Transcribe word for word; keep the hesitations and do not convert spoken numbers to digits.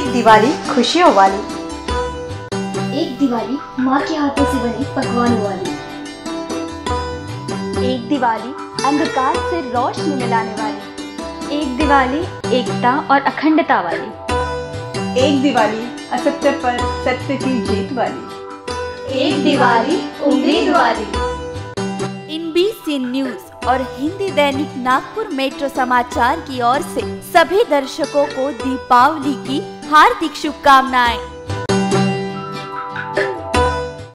एक दिवाली खुशियों वाली, एक दिवाली माँ के हाथों से बनी पकवानों वाली, एक दिवाली अंधकार से रोशनी मिलाने वाली, एक दिवाली एकता और अखंडता वाली, एक दिवाली असत्य पर सत्य की जीत वाली, एक दिवाली उम्मीद वाली। इन बी सी न्यूज और हिंदी दैनिक नागपुर मेट्रो समाचार की ओर से सभी दर्शकों को दीपावली की हार्दिक शुभकामनाएं।